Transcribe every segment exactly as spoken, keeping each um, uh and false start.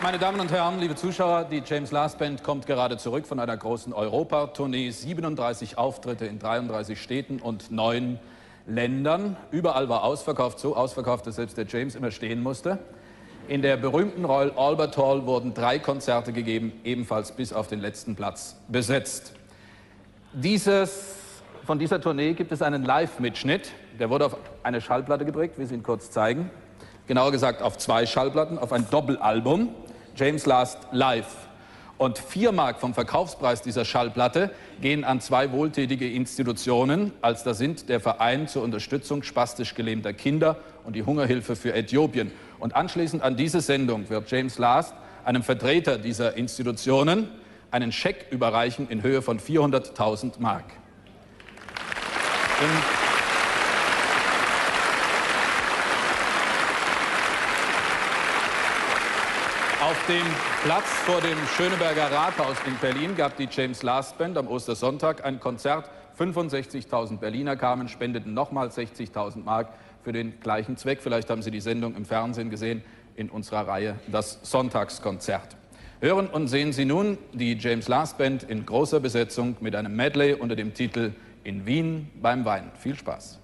Meine Damen und Herren, liebe Zuschauer, die James Last Band kommt gerade zurück von einer großen Europatournee. siebenunddreißig Auftritte in dreiunddreißig Städten und neun Ländern. Überall war ausverkauft, so ausverkauft, dass selbst der James immer stehen musste. In der berühmten Royal Albert Hall wurden drei Konzerte gegeben, ebenfalls bis auf den letzten Platz besetzt. Dieses, von dieser Tournee gibt es einen Live-Mitschnitt. Der wurde auf eine Schallplatte geprägt, wie Sie ihn kurz zeigen. Genauer gesagt auf zwei Schallplatten, auf ein Doppelalbum. James Last Live. Und vier Mark vom Verkaufspreis dieser Schallplatte gehen an zwei wohltätige Institutionen, als das sind der Verein zur Unterstützung spastisch gelähmter Kinder und die Hungerhilfe für Äthiopien. Und anschließend an diese Sendung wird James Last einem Vertreter dieser Institutionen einen Scheck überreichen in Höhe von vierhunderttausend Mark. In Auf dem Platz vor dem Schöneberger Rathaus in Berlin gab die James Last Band am Ostersonntag ein Konzert. fünfundsechzigtausend Berliner kamen, spendeten nochmal sechzigtausend Mark für den gleichen Zweck. Vielleicht haben Sie die Sendung im Fernsehen gesehen, in unserer Reihe Das Sonntagskonzert. Hören und sehen Sie nun die James Last Band in großer Besetzung mit einem Medley unter dem Titel In Wien beim Wein. Viel Spaß.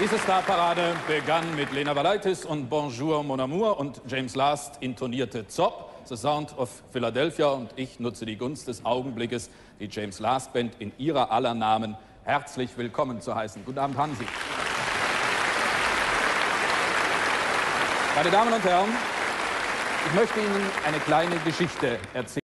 Diese Starparade begann mit Lena Valaitis und Bonjour Mon Amour und James Last intonierte Zop, The Sound of Philadelphia, und ich nutze die Gunst des Augenblickes, die James Last Band in ihrer aller Namen herzlich willkommen zu heißen. Guten Abend, Hansi. Meine Damen und Herren, ich möchte Ihnen eine kleine Geschichte erzählen.